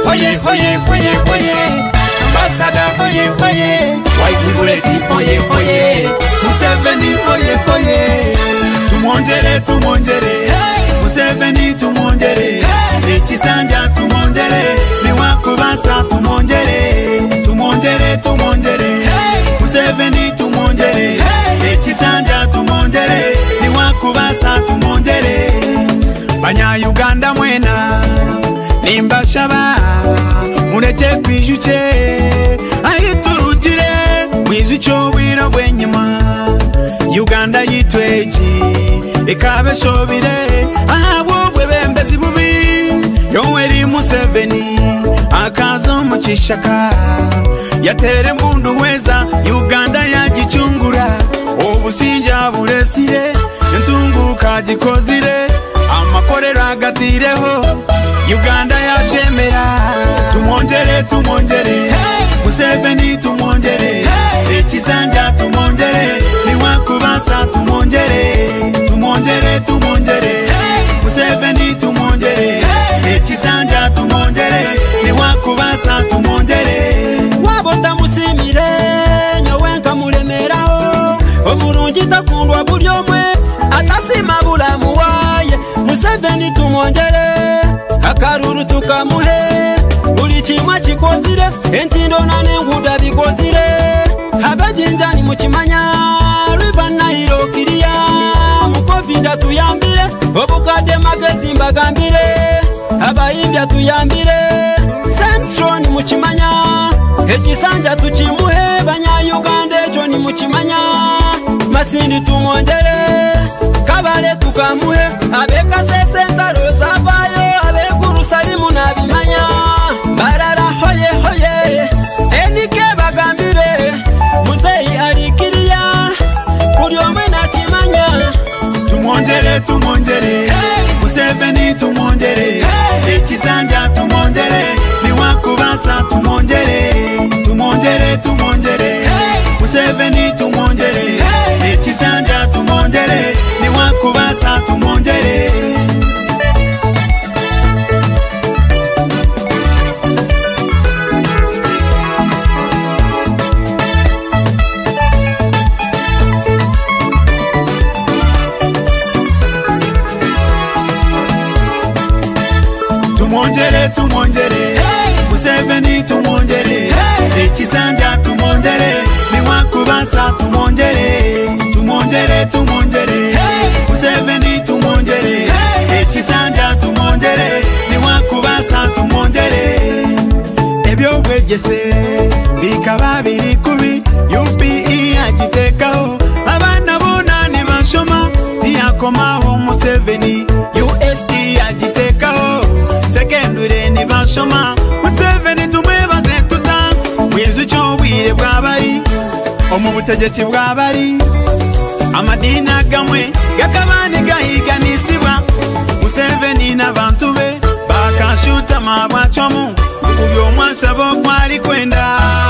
oye, oye, oye, oye. Ambassador, oye, oye. Wise Bullet, oye, oye. Museveni, oye, oye. Tumwongyere, tumwongyere. Museveni, tumwongyere. Ekisanja tumwongyere. Niwakubasa tumwongyere. Tumwongyere, tumwongyere. Museveni, tumwongyere. Ekisanja tumwongyere. Niwakubasa tumwongyere. Banya Uganda mwena nimbashaba mureke kwijuke ayiturugire mwizucyo wira bwenyuma Uganda yitweji ekabe shobire ahabo bwebembezi bubi Yoweri Museveni akazo mu kishaka yatere mbundu weza Uganda yagichungura obusinja buresire entunguka gikozire amakorero agatireho Uganda yashemera tumwongyere tumwongyere Museveni tumwongyere ekisanja tumwongyere niwakubasa tumwongyere tumwongyere tumwongyere Museveni tumwongyere ekisanja tumwongyere niwakubasa tumwongyere wabota musimire nyowenka mulemeraho omurungi takundwa buli omwe atasima bulamu waye Museveni tumwongyere akaruru tukamuhe buli kimwe kikozire entindo n'enguudo bikozire abajinjani mukimanya river Nile kiriya mukovida tuyambire obukadde magezi mbagambire abayimbya tuyambire Centron mukimanya ekisanja tukimuhe banya Uganda ekyo ni mukimanya Masindi tumwongyere kabale tukamuhe abekasese entalo zavayo abekurusalimu nabimanya barara hoye hoye enike bagambire muzeyi alikiriya buli omwe nakimanya tumwongyere tumwongyere Museveni tumwongyere ekisanja tumwongyere niwakubasa tumwongyere tumwongyere tumwongyere Museveni tumwongyere ekisanja tumwongyere niwakubasa tumwongyere tumwongyere tumwongyere Museveni tumwongyere ekisanja tumwongyere niwakubasa tumwongyere tumwongyere tumwongyere Museveni tumwongyere ekisanja tumwongyere niwakubasa tumwongyere ebyobwegese bikaba biri kubi UPE agitekaho abana bona nibashoma tiyakomaho Museveni USD agitekaho sekendure nibashoma Museveni tumwebaze tuta mwizucyo bwire bwabari omu butegeki bwabari amadina gamwe gakabani gahiganisibwa Museveni n'abantu be bakashuta mabwachomu buli omwasabo kwali kwenda